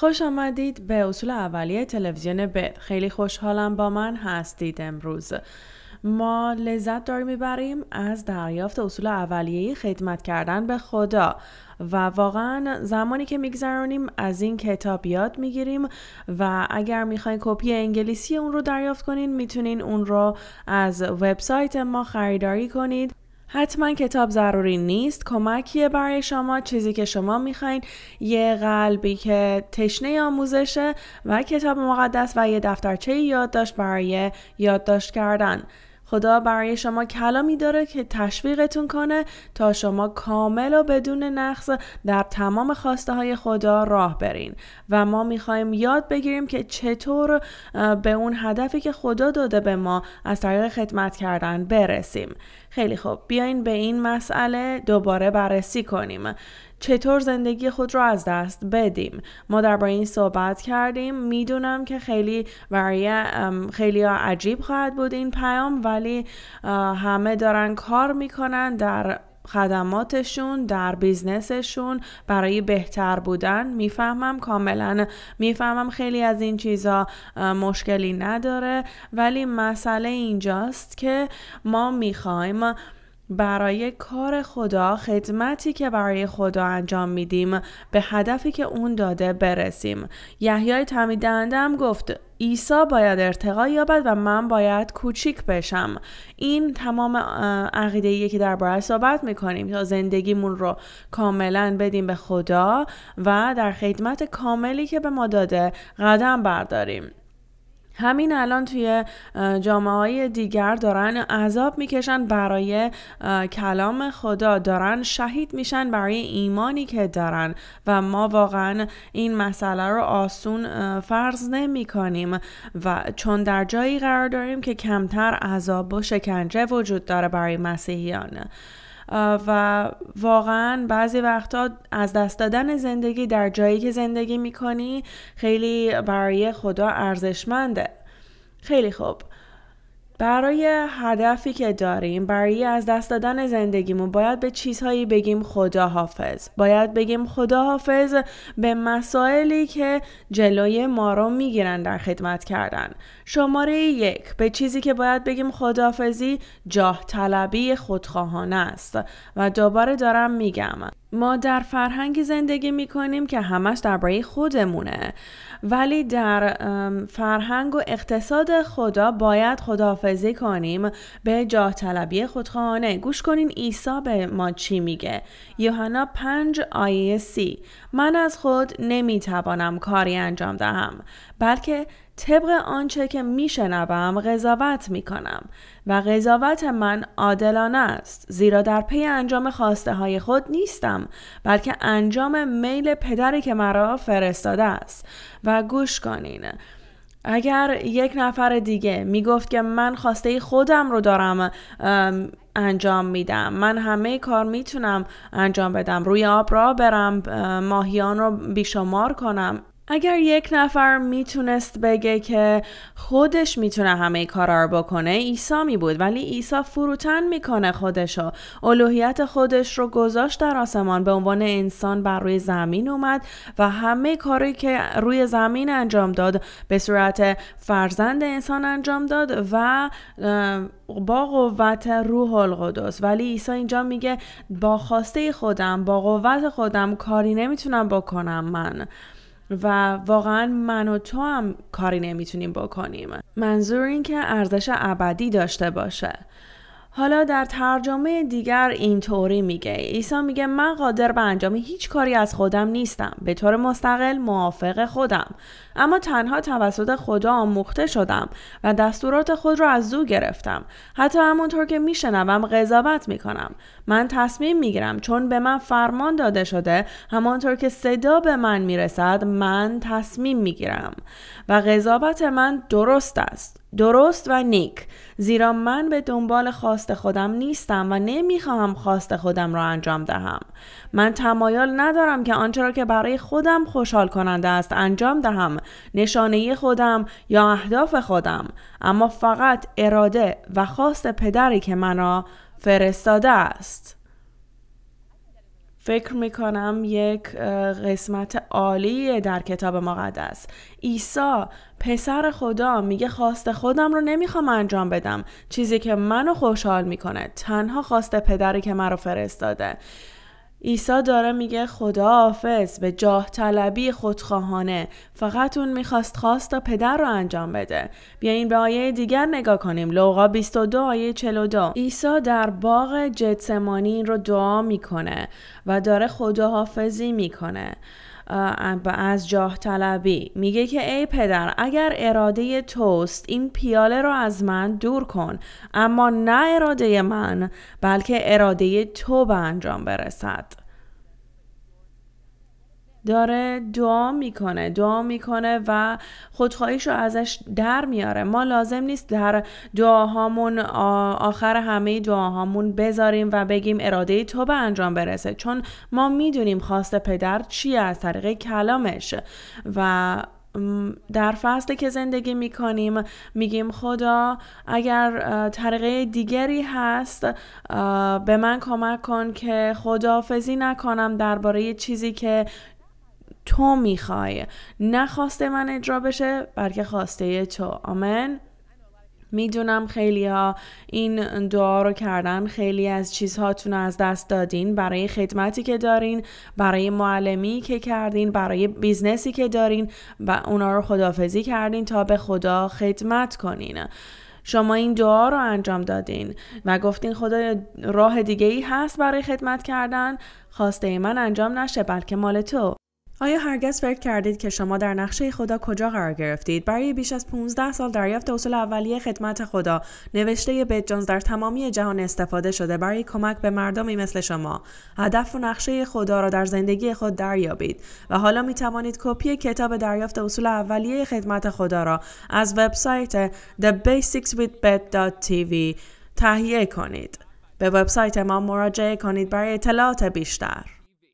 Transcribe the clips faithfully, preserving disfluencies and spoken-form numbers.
خوش آمدید به اصول اولیه تلویزیون بت. خیلی خوشحالم با من هستید. امروز ما لذت داریم میبریم از دریافت اصول اولیه خدمت کردن به خدا و واقعا زمانی که میگذرونیم از این کتاب یاد میگیریم و اگر میخواین کپی انگلیسی اون رو دریافت کنین میتونین اون رو از وبسایت ما خریداری کنید. حتما کتاب ضروری نیست، کمکیه برای شما. چیزی که شما میخواین یه قلبی که تشنه آموزشه و کتاب مقدس و یه دفترچه یادداشت برای یادداشت کردن. خدا برای شما کلامی داره که تشویقتون کنه تا شما کامل و بدون نقص در تمام خواسته های خدا راه برین و ما میخوایم یاد بگیریم که چطور به اون هدفی که خدا داده به ما از طریق خدمت کردن برسیم. خیلی خوب، بیاین به این مسئله دوباره بررسی کنیم. چطور زندگی خود رو از دست بدیم؟ ما درباره این صحبت کردیم. میدونم که خیلی برای خیلی عجیب خواهد بود این پیام، ولی همه دارن کار میکنن در خدماتشون، در بیزنسشون برای بهتر بودن. میفهمم، کاملا میفهمم خیلی از این چیزا مشکلی نداره، ولی مسئله اینجاست که ما میخوایم برای کار خدا، خدمتی که برای خدا انجام میدیم، به هدفی که اون داده برسیم. یحیای تعمید دهنده هم گفت عیسی باید ارتقا یابد و من باید کوچیک بشم. این تمام عقیده‌ایه که درباره صحبت میکنیم تا زندگیمون رو کاملا بدیم به خدا و در خدمت کاملی که به ما داده قدم برداریم. همین الان توی جامعه های دیگر دارن عذاب میکشن برای کلام خدا، دارن شهید میشن برای ایمانی که دارن و ما واقعا این مسئله رو آسون فرض نمی کنیم و چون در جایی قرار داریم که کمتر عذاب و شکنجه وجود داره برای مسیحیان و واقعا بعضی وقتا از دست دادن زندگی در جایی که زندگی میکنی خیلی برای خدا ارزشمنده. خیلی خوب، برای هدفی که داریم، برای از دست دادن زندگیمون باید به چیزهایی بگیم خدا حافظ. باید بگیم خدا حافظ به مسائلی که جلوی ما رو میگیرن در خدمت کردن. شماره یک، به چیزی که باید بگیم خداحافظی جاه طلبی خودخواهانه است و دوباره دارم میگم ما در فرهنگی زندگی میکنیم که همش درباره خودمونه، ولی در فرهنگ و اقتصاد خدا باید خداحافظی کنیم به جاه طلبی خودخواهانه. گوش کنین عیسی به ما چی میگه. یوحنا پنج آیه سی، من از خود نمیتوانم کاری انجام دهم، بلکه طبق آنچه که میشنوم قضاوت میکنم و قضاوت من عادلانه است، زیرا در پی انجام خواسته های خود نیستم، بلکه انجام میل پدری که مرا فرستاده است. و گوش کنین، اگر یک نفر دیگه میگفت که من خواسته خودم رو دارم انجام میدم، من همه کار میتونم انجام بدم، روی آب را برم، ماهیان رو بیشمار کنم، اگر یک نفر میتونست بگه که خودش میتونه همه کارا رو بکنه، عیسی می بود. ولی عیسی فروتن میکنه خودشو، الوهیت خودش رو گذاشت در آسمان، به عنوان انسان بر روی زمین اومد و همه کاری که روی زمین انجام داد به صورت فرزند انسان انجام داد و با قوت روح القدس. ولی عیسی اینجا میگه با خواسته خودم، با قوت خودم کاری نمیتونم بکنم من، و واقعا من و تو هم کاری نمیتونیم بکنیم. منظور این که ارزش ابدی داشته باشه. حالا در ترجمه دیگر اینطوری میگه، عیسی میگه من قادر به انجام هیچ کاری از خودم نیستم، به طور مستقل موافق خودم، اما تنها توسط خدا آموخته شدم و دستورات خود را از او گرفتم. حتی همونطور که میشنوم قضاوت میکنم. من تصمیم میگیرم چون به من فرمان داده شده، همانطور که صدا به من میرسد من تصمیم میگیرم و قضاوت من درست است، درست و نیک، زیرا من به دنبال خواست خودم نیستم و نمیخواهم خواست خودم را انجام دهم. من تمایل ندارم که آنچه را که برای خودم خوشحال کننده است انجام دهم، نشانه خودم یا اهداف خودم، اما فقط اراده و خواست پدری که من را فرستاده است. فکر میکنم یک قسمت عالی در کتاب مقدس. عیسی پسر خدا میگه خواست خودم رو نمیخوام انجام بدم، چیزی که منو خوشحال میکنه تنها خواست پدری که منو فرستاده. عیسی داره میگه خداحافظ به جاه طلبی خودخواهانه، فقط اون میخواست خواست پدر رو انجام بده. بیاین به آیه دیگر نگاه کنیم، لوقا بیست و دو آیه چهل و دو. عیسی در باغ گتسمانی این رو دعا میکنه و داره خداحافظی میکنه از جاه طلبی. میگه که ای پدر، اگر اراده توست این پیاله رو از من دور کن، اما نه اراده من بلکه اراده تو به انجام برسد. داره دعا میکنه دعا میکنه و خودخواهیش رو ازش در میاره. ما لازم نیست در دعاهامون آخر همه دعاهامون بذاریم و بگیم اراده تو به انجام برسه، چون ما میدونیم خواست پدر چیه از طریق کلامش. و در فصلی که زندگی میکنیم میگیم خدا اگر طریقه دیگری هست به من کمک کن که خداحافظی نکنم درباره چیزی که تو میخوای، نه خواسته من اجرا بشه بلکه خواسته تو. آمین. میدونم خیلی ها این دعا رو کردن، خیلی از چیزهاتون از دست دادین برای خدمتی که دارین، برای معلمی که کردین، برای بیزنسی که دارین و اونا رو خداحافظی کردین تا به خدا خدمت کنین. شما این دعا رو انجام دادین و گفتین خدا راه دیگه ای هست برای خدمت کردن، خواسته من انجام نشه بلکه مال تو. آیا هرگز فکر کردید که شما در نقشه خدا کجا قرار گرفتید؟ برای بیش از پانزده سال دریافت اصول اولیه خدمت خدا، نوشته بیت جونز در تمامی جهان استفاده شده برای کمک به مردمی مثل شما. هدف و نقشه خدا را در زندگی خود دریابید و حالا می توانید کپی کتاب دریافت اصول اولیه خدمت خدا را از وبسایت the basics with bet dot t v تهیه کنید. به وبسایت ما مراجعه کنید برای اطلاعات بیشتر.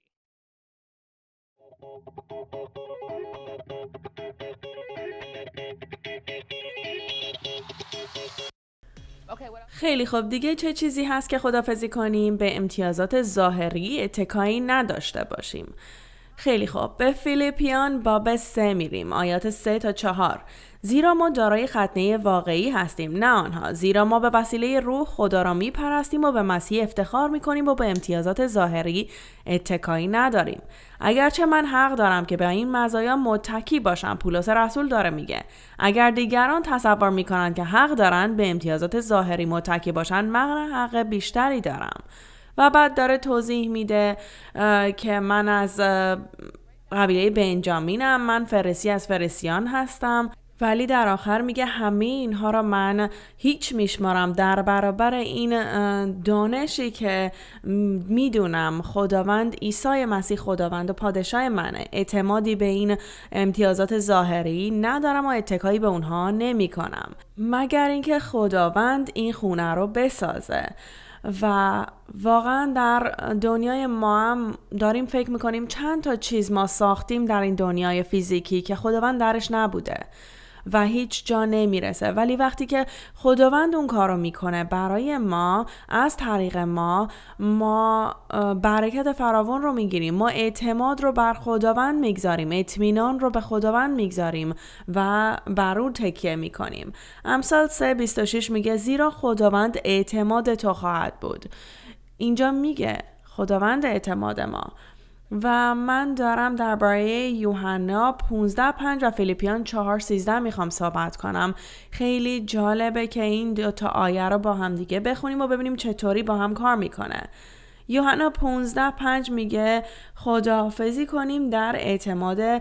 خیلی خوب، دیگه چه چیزی هست که خداحافظی کنیم؟ به امتیازات ظاهری اتکایی نداشته باشیم. خیلی خوب، به فیلیپیان باب سه میریم، آیات سه تا چهار. زیرا ما دارای ختنه واقعی هستیم، نه آنها. زیرا ما به وسیله روح خدا را میپرستیم و به مسیح افتخار میکنیم و به امتیازات ظاهری اتکایی نداریم. اگرچه من حق دارم که به این مزایا متکی باشم، پولس رسول داره میگه، اگر دیگران تصور میکنند که حق دارن به امتیازات ظاهری متکی باشن، من حق بیشتری دارم. و بعد داره توضیح میده که من از قبیله بنجامینم، من فرسی از فرسیان هستم، ولی در آخر میگه همه اینها را من هیچ میشمارم در برابر این دانشی که میدونم خداوند عیسی مسیح خداوند و پادشاه منه. اعتمادی به این امتیازات ظاهری ندارم و اتکایی به اونها نمی کنم مگر اینکه خداوند این خونه رو بسازه. و واقعا در دنیای ما هم داریم فکر میکنیم چند تا چیز ما ساختیم در این دنیای فیزیکی که خداوند درش نبوده و هیچ جا نمیرسه، ولی وقتی که خداوند اون کارو میکنه برای ما، از طریق ما ما برکت فراوان رو میگیریم، ما اعتماد رو بر خداوند میگذاریم، اطمینان رو به خداوند میگذاریم و بر اون تکیه میکنیم. امثال سه بیست و شش میگه زیرا خداوند اعتماد تو خواهد بود. اینجا میگه خداوند اعتماد ما. و من دارم درباره یوحنا پانزده پنج و فیلیپیان چهار سیزده میخوام صحبت کنم. خیلی جالبه که این دو تا آیه رو با هم دیگه بخونیم و ببینیم چطوری با هم کار میکنه. یوحنا پانزده پنج میگه خداحافظی کنیم در اعتماد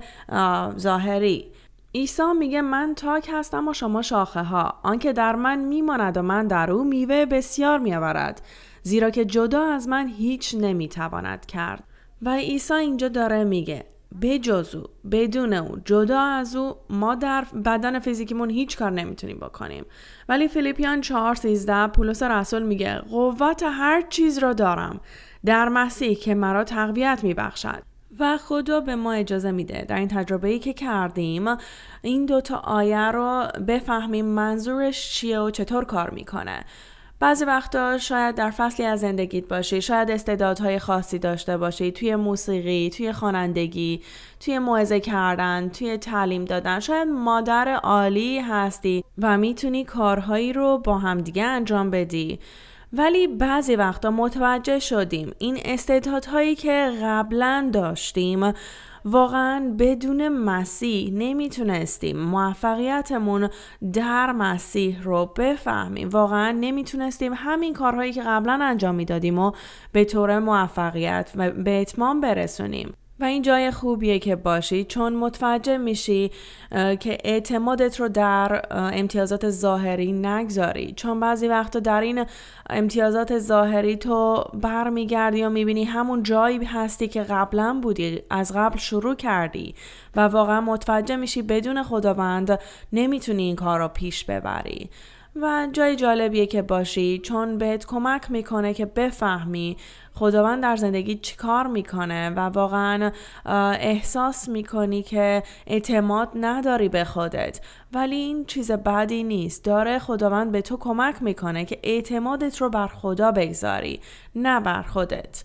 ظاهری. عیسی میگه من تاک هستم و شما شاخه ها، آنکه در من میماند و من در او میوه بسیار میآورد، زیرا که جدا از من هیچ نمیتواند کرد. و عیسی اینجا داره میگه بجز او، بدون او، جدا از او ما در بدن فیزیکیمون هیچ کار نمیتونیم بکنیم. ولی فیلیپیان چهار سیزده پولس رسول میگه قوت هر چیز را دارم در مسیح که مرا تقویت میبخشد. و خدا به ما اجازه میده در این تجربه‌ای که کردیم این دوتا آیه رو بفهمیم منظورش چیه و چطور کار میکنه. بعضی وقتا شاید در فصلی از زندگیت باشی، شاید استعدادهای خاصی داشته باشی توی موسیقی، توی خوانندگی، توی موعظه کردن، توی تعلیم دادن، شاید مادر عالی هستی و میتونی کارهایی رو با همدیگه انجام بدی. ولی بعضی وقتا متوجه شدیم این استعدادهایی که قبلا داشتیم واقعا بدون مسیح نمیتونستیم موفقیتمون در مسیح رو بفهمیم. واقعا نمیتونستیم همین کارهایی که قبلا انجام میدادیم و به طور موفقیت و به اتمام برسونیم. و این جای خوبیه که باشی، چون متوجه میشی که اعتمادت رو در امتیازات ظاهری نگذاری، چون بعضی وقتا در این امتیازات ظاهری تو برمیگردی و میبینی همون جایی هستی که قبلا بودی، از قبل شروع کردی و واقعا متوجه میشی بدون خداوند نمیتونی این کار رو پیش ببری. و جای جالبیه که باشی، چون بهت کمک میکنه که بفهمی خداوند در زندگی چی کار میکنه و واقعا احساس میکنی که اعتماد نداری به خودت، ولی این چیز بدی نیست. داره خداوند به تو کمک میکنه که اعتمادت رو بر خدا بگذاری، نه بر خودت.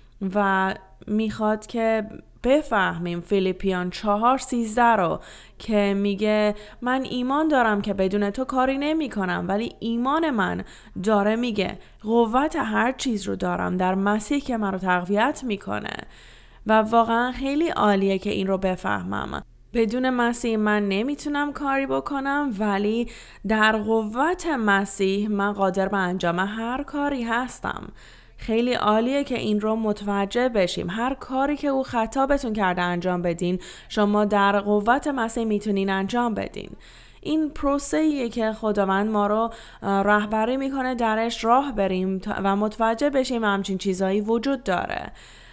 و میخواد که بفهمیم فیلیپیان چهار سیزده رو که میگه من ایمان دارم که بدون تو کاری نمی کنم، ولی ایمان من داره میگه قوت هر چیز رو دارم در مسیح که من رو تقویت میکنه. و واقعا خیلی عالیه که این رو بفهمم. بدون مسیح من نمیتونم کاری بکنم، ولی در قوت مسیح من قادر به انجام هر کاری هستم. خیلی عالیه که این رو متوجه بشیم. هر کاری که او خطابتون کرده انجام بدین، شما در قوت مسیح میتونین انجام بدین. این پروسه‌ایه که خداوند ما رو رهبری میکنه درش راه بریم و متوجه بشیم همچین چیزایی وجود داره.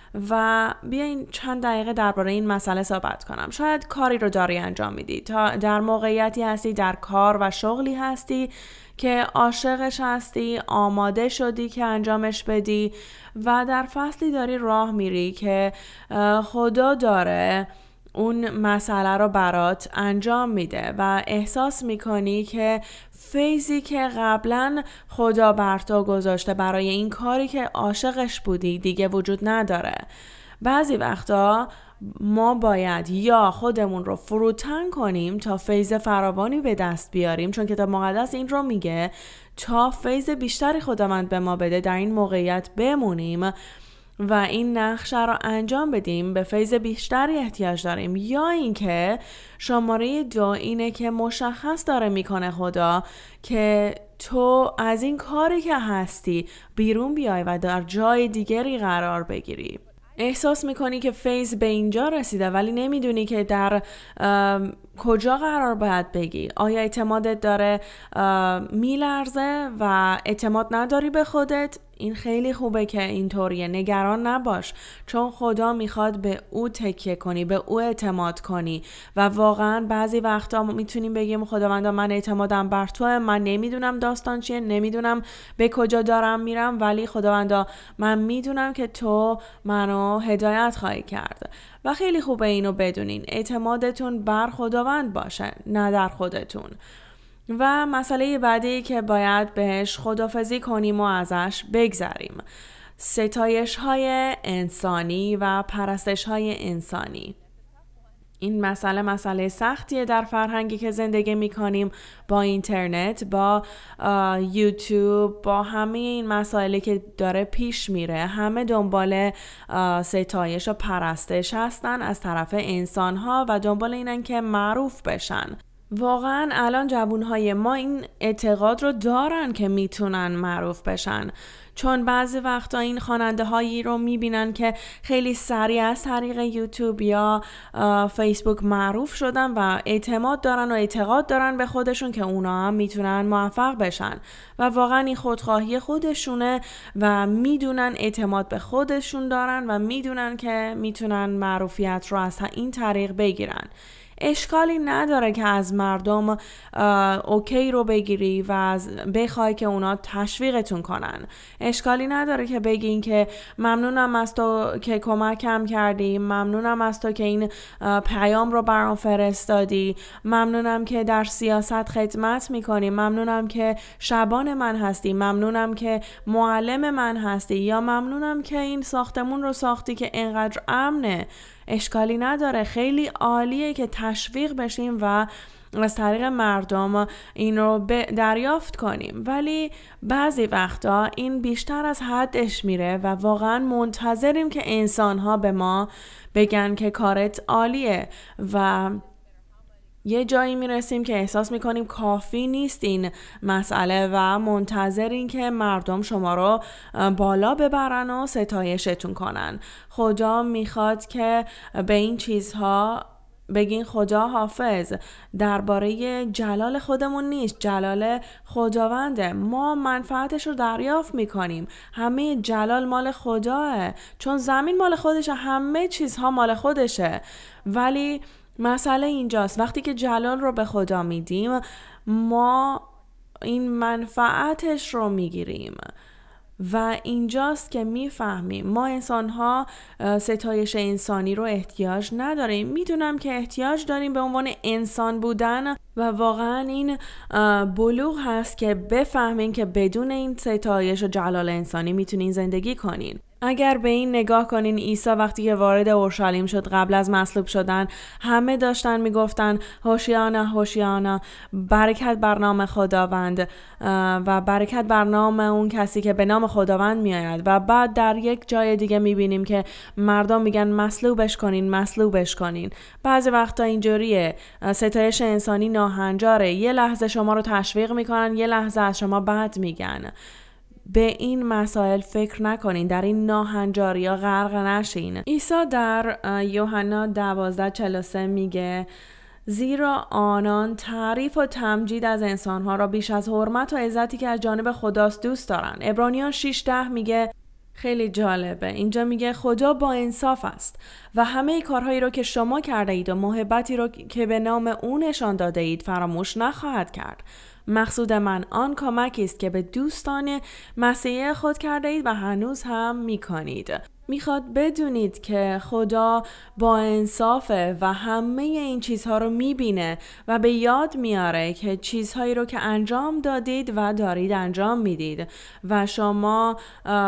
و بیاین چند دقیقه درباره این مسئله صحبت کنم. شاید کاری رو داری انجام میدی، تا در موقعیتی هستی، در کار و شغلی هستی که عاشقش هستی، آماده شدی که انجامش بدی و در فصلی داری راه میری که خدا داره اون مسئله رو برات انجام میده و احساس میکنی که فیضی که قبلا خدا بر تو گذاشته برای این کاری که عاشقش بودی دیگه وجود نداره. بعضی وقتا ما باید یا خودمون رو فروتن کنیم تا فیض فراوانی به دست بیاریم، چون کتاب مقدس این رو میگه تا فیض بیشتری خداوند به ما بده در این موقعیت بمونیم و این نقشه رو انجام بدیم. به فیض بیشتری احتیاج داریم. یا اینکه شماره دو اینه که مشخص داره میکنه خدا که تو از این کاری که هستی بیرون بیای و در جای دیگری قرار بگیری. احساس میکنی که فیض به اینجا رسیده ولی نمیدونی که در کجا قرار باید بگی. آیا اعتمادت داره میلرزه و اعتماد نداری به خودت؟ این خیلی خوبه که اینطوریه، نگران نباش، چون خدا میخواد به او تکیه کنی، به او اعتماد کنی. و واقعا بعضی وقتا میتونیم بگیم خداوندا من اعتمادم بر توه، من نمیدونم داستان چیه، نمیدونم به کجا دارم میرم، ولی خداوندا من میدونم که تو منو هدایت خواهی کرد. و خیلی خوبه اینو بدونین، اعتمادتون بر خداوند باشه، نه در خودتون. و مسئله بعدی که باید بهش خداحافظی کنیم و ازش بگذریم، ستایش های انسانی و پرستش های انسانی. این مسئله مسئله سختیه در فرهنگی که زندگی میکنیم، با اینترنت، با یوتیوب، با همه این مسائلی که داره پیش میره. همه دنبال ستایش و پرستش هستن از طرف انسانها و دنبال اینن که معروف بشن. واقعا الان جوانهای ما این اعتقاد رو دارن که میتونن معروف بشن، چون بعضی وقتا این خواننده هایی رو میبینن که خیلی سریع از طریق یوتیوب یا فیسبوک معروف شدن و اعتماد دارن و اعتقاد دارن به خودشون که اونا هم میتونن موفق بشن و واقعا این خودخواهی خودشونه و میدونن اعتماد به خودشون دارن و میدونن که میتونن معروفیت رو از این طریق بگیرن. اشکالی نداره که از مردم اوکی رو بگیری و از بخوای که اونا تشویقتون کنن. اشکالی نداره که بگین که ممنونم از تو که کمکم کردی، ممنونم از تو که این پیام رو برام فرستادی، ممنونم که در سیاست خدمت میکنی، ممنونم که شبان من هستی، ممنونم که معلم من هستی، یا ممنونم که این ساختمون رو ساختی که اینقدر امنه. اشکالی نداره، خیلی عالیه که تشویق بشیم و از طریق مردم این رو دریافت کنیم، ولی بعضی وقتا این بیشتر از حدش میره و واقعا منتظریم که انسان‌ها به ما بگن که کارت عالیه و یه جایی میرسیم که احساس میکنیم کافی نیست این مسئله و منتظرین که مردم شما رو بالا ببرن و ستایشتون کنن. خدا میخواد که به این چیزها بگین خدا حافظ. درباره جلال خودمون نیست، جلال خداونده. ما منفعتش رو دریافت میکنیم. همه جلال مال خداه، چون زمین مال خودشه، همه چیزها مال خودشه. ولی مسئله اینجاست وقتی که جلال رو به خدا میدیم ما این منفعتش رو میگیریم و اینجاست که میفهمیم ما انسان‌ها ستایش انسانی رو احتیاج نداریم. میدونم که احتیاج داریم به عنوان انسان بودن و واقعا این بلوغ هست که بفهمین که بدون این ستایش و جلال انسانی میتونین زندگی کنین. اگر به این نگاه کنین، عیسی وقتی که وارد اورشلیم شد قبل از مصلوب شدن همه داشتن میگفتن هوشیانا هوشیانا، برکت بر نام خداوند و برکت بر نام اون کسی که به نام خداوند میآید. و بعد در یک جای دیگه میبینیم که مردم میگن مصلوبش کنین مصلوبش کنین. بعضی وقتا اینجوریه، ستایش انسانی ناهنجاره، یه لحظه شما رو تشویق میکنن، یه لحظه از شما بد میگن. به این مسائل فکر نکنین، در این ناهنجاری ها غرق نشین. عیسی در یوحنا دوازده چهل و سه میگه زیرا آنان تعریف و تمجید از انسانها را بیش از حرمت و عزتی که از جانب خداست دوست دارن. عبرانیان شش ده میگه خیلی جالبه، اینجا میگه خدا با انصاف است و همه کارهایی رو که شما کرده اید و محبتی رو که به نام او نشان داده اید فراموش نخواهد کرد. مقصود من آن کمکی است که به دوستان مسیح خود کرده اید و هنوز هم میکنید. میخواد بدونید که خدا با انصافه و همه این چیزها رو میبینه و به یاد میاره که چیزهایی رو که انجام دادید و دارید انجام میدید و شما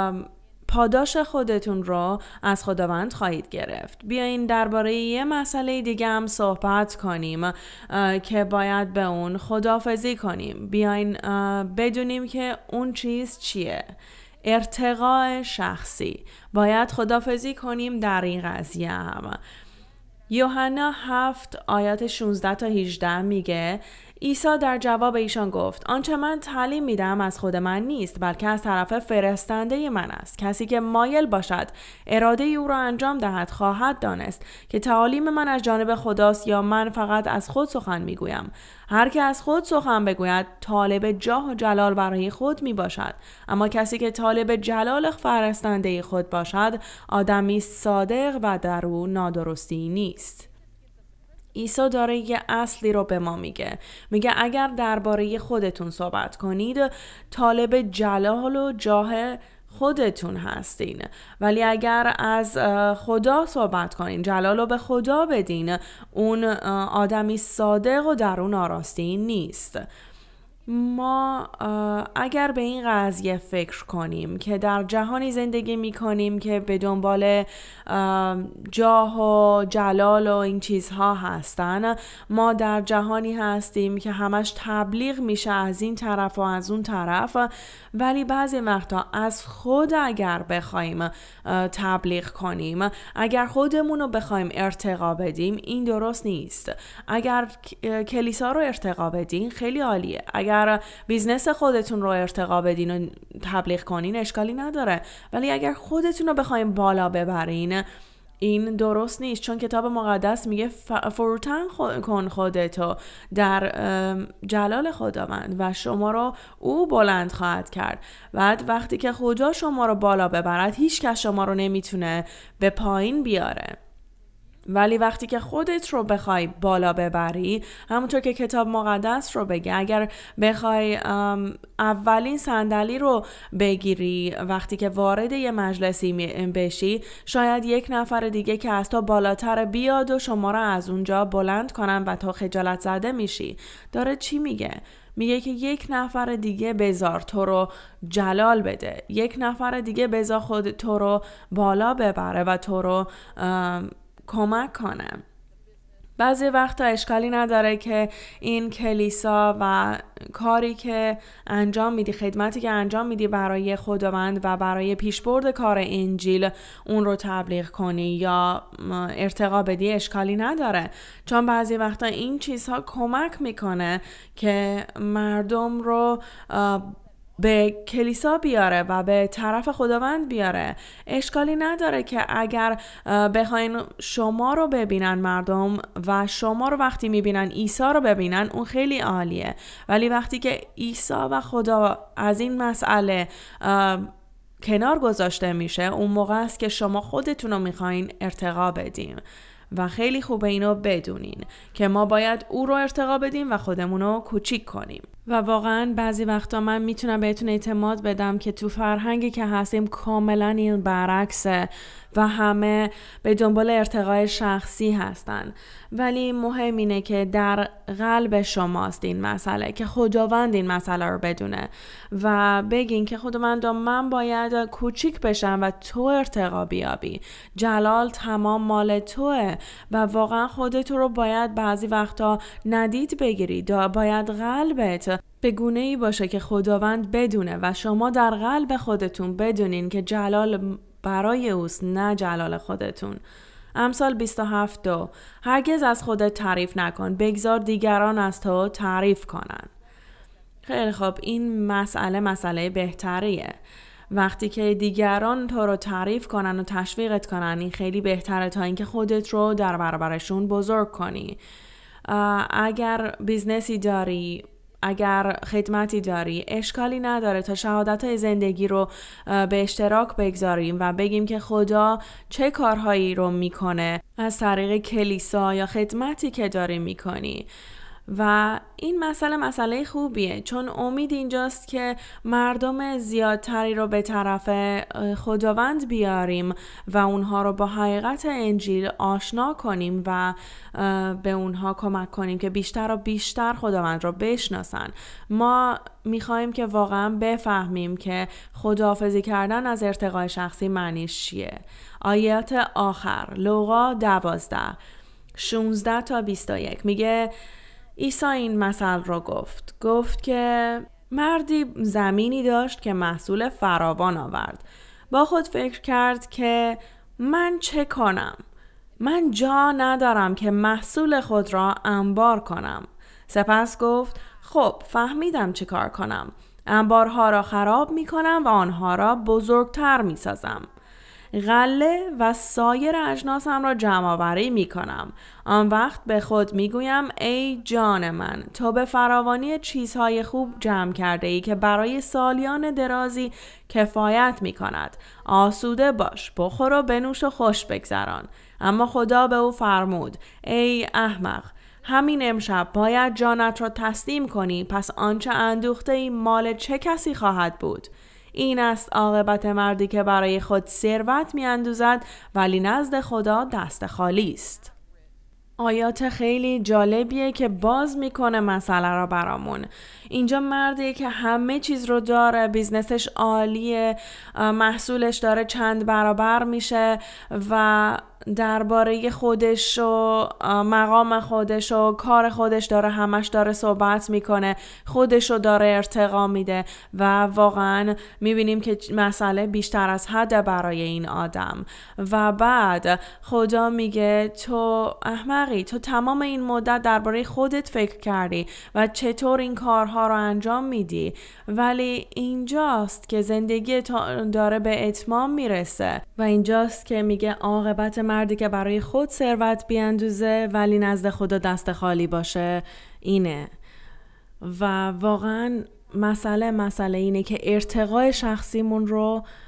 پاداش خودتون رو از خداوند خواهید گرفت. بیاین درباره یه مسئله دیگه هم صحبت کنیم که باید به اون خداحافظی کنیم. بیاین بدونیم که اون چیز چیه. ارتقاء شخصی. باید خداحافظی کنیم در این قضیه هم. یوحنا هفت آیات شانزده تا هجده میگه عیسی در جواب ایشان گفت آنچه من تعلیم میدم از خود من نیست بلکه از طرف فرستنده من است. کسی که مایل باشد اراده او را انجام دهد خواهد دانست که تعالیم من از جانب خداست یا من فقط از خود سخن میگویم. هر که از خود سخن بگوید طالب جاه و جلال برای خود می باشد، اما کسی که طالب جلال فرستنده خود باشد آدمی صادق و در او نادرستی نیست. عیسی داره یه اصلی رو به ما میگه. میگه اگر درباره خودتون صحبت کنید طالب جلال و جاه خودتون هستین، ولی اگر از خدا صحبت کنین جلال رو به خدا بدین اون آدمی صادق و در اون آراستی نیست. ما اگر به این قضیه فکر کنیم که در جهانی زندگی می کنیم که به دنبال جاه و جلال و این چیزها هستن، ما در جهانی هستیم که همش تبلیغ میشه از این طرف و از اون طرف، ولی بعضی وقتا از خود اگر بخوایم تبلیغ کنیم، اگر خودمون رو بخوایم ارتقا بدیم این درست نیست. اگر کلیسا رو ارتقا بدین خیلی عالیه، اگر بیزنس خودتون رو ارتقا بدین و تبلیغ کنین اشکالی نداره، ولی اگر خودتون رو بخوایم بالا ببرین این درست نیست، چون کتاب مقدس میگه فروتن کن خودتو در جلال خداوند و شما رو او بلند خواهد کرد. بعد وقتی که خدا شما رو بالا ببرد هیچ کس شما رو نمیتونه به پایین بیاره. ولی وقتی که خودت رو بخوای بالا ببری، همونطور که کتاب مقدس رو بگه، اگر بخوای اولین صندلی رو بگیری وقتی که وارد یه مجلسی بشی، شاید یک نفر دیگه که از تو بالاتر بیاد و شما رو از اونجا بلند کنن و تو خجالت زده میشی. داره چی میگه؟ میگه که یک نفر دیگه بذار تو رو جلال بده، یک نفر دیگه بذار خود تو رو بالا ببره و تو رو کمک کنه. بعضی وقتا اشکالی نداره که این کلیسا و کاری که انجام میدی، خدمتی که انجام میدی برای خداوند و برای پیشبرد کار انجیل اون رو تبلیغ کنی یا ارتقا بدی، اشکالی نداره، چون بعضی وقتا این چیزها کمک میکنه که مردم رو به کلیسا بیاره و به طرف خداوند بیاره. اشکالی نداره که اگر بخواین شما رو ببینن مردم و شما رو وقتی میبینن عیسی رو ببینن، اون خیلی عالیه، ولی وقتی که عیسی و خدا از این مسئله کنار گذاشته میشه، اون موقع است که شما خودتون رو میخواین ارتقا بدین و خیلی خوبه اینو بدونین که ما باید او رو ارتقا بدیم و خودمون رو کوچیک کنیم. و واقعا بعضی وقتا من میتونم بهتون اعتماد بدم که تو فرهنگی که هستیم کاملا این برعکسه و همه به دنبال ارتقای شخصی هستن، ولی مهم اینه که در قلب شماست این مسئله، که خداوند این مسئله رو بدونه و بگین که خداوند من باید کوچیک بشم و تو ارتقا بیابی، جلال تمام مال توه و واقعا خودت رو باید بعضی وقتا ندید بگیری، باید قلبت به گونه‌ای باشه که خداوند بدونه و شما در قلب خودتون بدونین که جلال برای اوست، نه جلال خودتون. امثال بیست و هفت دو هرگز از خودت تعریف نکن، بگذار دیگران از تو تعریف کنن. خیلی خب، این مسئله مسئله بهتریه. وقتی که دیگران تو رو تعریف کنن و تشویقت کنن، این خیلی بهتره تا اینکه خودت رو در برابرشون بزرگ کنی. اگر بیزنسی داری، اگر خدمتی داری، اشکالی نداره تا شهادت‌های زندگی رو به اشتراک بگذاریم و بگیم که خدا چه کارهایی رو میکنه از طریق کلیسا یا خدمتی که داری میکنی. و این مسئله مسئله خوبیه، چون امید اینجاست که مردم زیادتری رو به طرف خداوند بیاریم و اونها رو با حقیقت انجیل آشنا کنیم و به اونها کمک کنیم که بیشتر و بیشتر خداوند رو بشناسن. ما میخوایم که واقعا بفهمیم که خداحافظی کردن از ارتقای شخصی معنیش چیه. آیات آخر، لوقا دوازده شانزده تا بیست و یک میگه عیسی این مثل رو گفت گفت که مردی زمینی داشت که محصول فراوان آورد. با خود فکر کرد که من چه کنم؟ من جا ندارم که محصول خود را انبار کنم. سپس گفت خب فهمیدم چه کار کنم. انبارها را خراب می کنم و آنها را بزرگتر می سازم. غله و سایر اجناسم را جمع آوری می کنم. آن وقت به خود می گویم ای جان من، تو به فراوانی چیزهای خوب جمع کرده ای که برای سالیان درازی کفایت می کند. آسوده باش، بخور و بنوش و خوش بگذران. اما خدا به او فرمود ای احمق، همین امشب باید جانت را تسلیم کنی، پس آنچه اندوخته ای مال چه کسی خواهد بود؟ این است عاقبت مردی که برای خود ثروت میاندوزد ولی نزد خدا دست خالی است. آیات خیلی جالبیه که باز میکنه مسئله را برامون. اینجا مردی که همه چیز رو داره، بیزنسش عالیه، محصولش داره چند برابر میشه و درباره خودش و مقام خودش و کار خودش داره همش داره صحبت میکنه، خودش رو داره ارتقا میده و واقعا میبینیم که مسئله بیشتر از حد برای این آدم. و بعد خدا میگه تو احمقی، تو تمام این مدت درباره خودت فکر کردی و چطور این کارها رو انجام میدی، ولی اینجاست که زندگی تو داره به اتمام میرسه و اینجاست که میگه عاقبت مردی که برای خود ثروت بیاندوزه ولی نزد خدا دست خالی باشه اینه. و واقعا مسئله مسئله اینه که ارتقای شخصیمون رو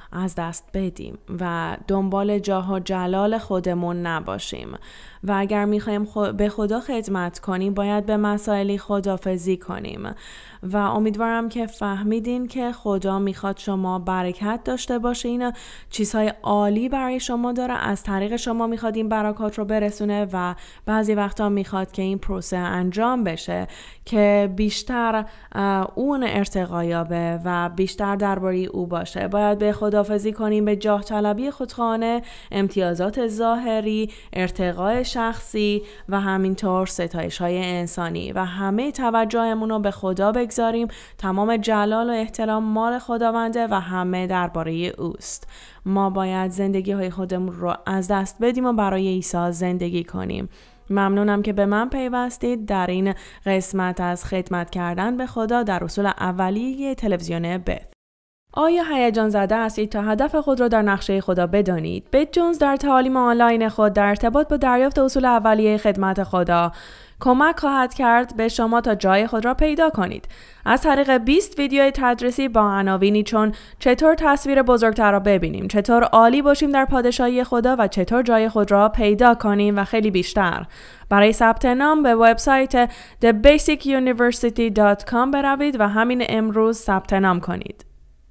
از دست بدیم و دنبال جاه و جلال خودمون نباشیم. و اگر میخوایم خو... به خدا خدمت کنیم باید به مسائلی خداحافظی کنیم. و امیدوارم که فهمیدین که خدا میخواد شما برکت داشته باشین، چیزهای عالی برای شما داره، از طریق شما میخواد این برکات رو برسونه و بعضی وقتا میخواد که این پروسه انجام بشه که بیشتر اون ارتقا یابه و بیشتر درباره او باشه. باید به خداحافظی کنیم به جاه طلبی خودخانه، امتیازات ظاهری، ارتقاء شخصی و همینطور ستایش های انسانی و همه توجهمون رو به خدا بگذاریم. تمام جلال و احترام مال خداونده و همه درباره اوست. ما باید زندگی های خودمون رو از دست بدیم و برای عیسی زندگی کنیم. ممنونم که به من پیوستید در این قسمت از خدمت کردن به خدا در اصول اولیه تلویزیون بث. آیا هیجان زده هستید تا هدف خود را در نقشه خدا بدانید؟ بت جونز در تعالیم آنلاین خود در ارتباط با دریافت اصول اولیه خدمت خدا کمک خواهد کرد به شما تا جای خود را پیدا کنید. از طریق بیست ویدیوی تدریسی با عناوینی چون چطور تصویر بزرگتر را ببینیم، چطور عالی باشیم در پادشاهی خدا و چطور جای خود را پیدا کنیم و خیلی بیشتر. برای ثبت نام به وبسایت the basic university dot com بروید و همین امروز ثبت نام کنید.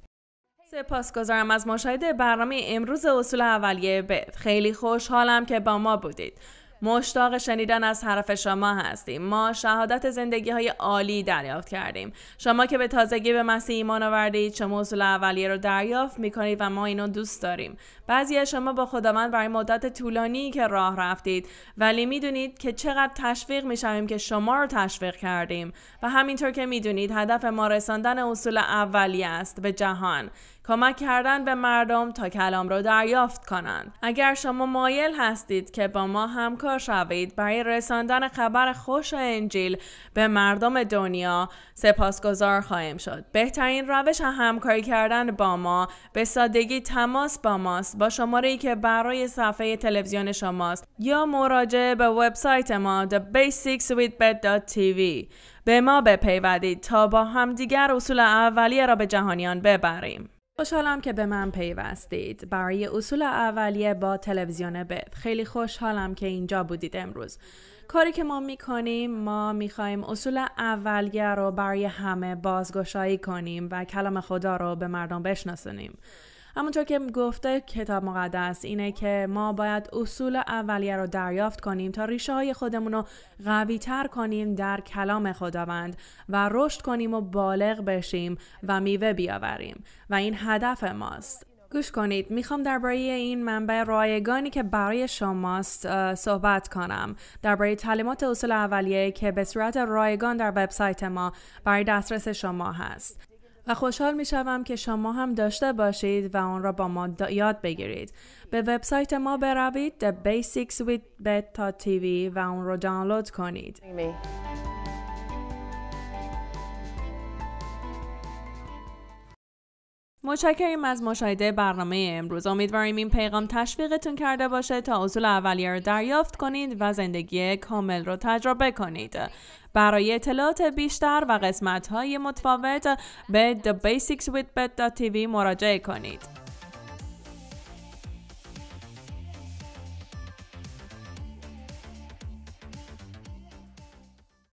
سپاسگزارم از مشاهده برنامه امروز اصول اولیه بث. خیلی خوشحالم که با ما بودید. مشتاق شنیدن از طرف شما هستیم. ما شهادت زندگی های عالی دریافت کردیم. شما که به تازگی به مسیح ایمان آوردید، شما اصول اولیه رو دریافت میکنید و ما اینو دوست داریم. بعضی از شما با خداوند برای مدت طولانی که راه رفتید، ولی میدونید که چقدر تشویق میشویم که شما رو تشویق کردیم. و همینطور که میدونید هدف ما رساندن اصول اولیه است به جهان. کمک کردن به مردم تا کلام رو دریافت کنند. اگر شما مایل هستید که با ما همکار شوید برای رساندن خبر خوش انجیل به مردم دنیا، سپاسگزار خواهیم شد. بهترین روش همکاری کردن با ما به سادگی تماس با ماست با شماره‌ای که برای صفحه تلویزیون شماست یا مراجعه به وبسایت ما the basics with beth dot t v. به ما بپیوندید تا با همدیگر اصول اولیه را به جهانیان ببریم. خوشحالم که به من پیوستید برای اصول اولیه با تلویزیون بث. خیلی خوشحالم که اینجا بودید امروز. کاری که ما میکنیم، ما میخوایم اصول اولیه رو برای همه بازگشایی کنیم و کلام خدا رو به مردم بشناسونیم. همونطور که گفته کتاب مقدس اینه که ما باید اصول اولیه رو دریافت کنیم تا ریشه های خودمون رو قوی تر کنیم در کلام خداوند و رشد کنیم و بالغ بشیم و میوه بیاوریم و این هدف ماست. گوش کنید، میخوام درباره این منبع رایگانی که برای شماست صحبت کنم، درباره تعلیمات اصول اولیه که به صورت رایگان در وبسایت ما برای dastرس شما هست. و خوشحال می شوم که شما هم داشته باشید و آن را با ما یاد بگیرید. به وبسایت ما بروید the basics with beth dot t v و آن را دانلود کنید. متشکرم از مشاهده برنامه امروز. امیدواریم این پیغام تشویقتون کرده باشه تا اصول اولیه رو دریافت کنید و زندگی کامل رو تجربه کنید. برای اطلاعات بیشتر و قسمت‌های متفاوت به the basics with beth dot t v مراجعه کنید.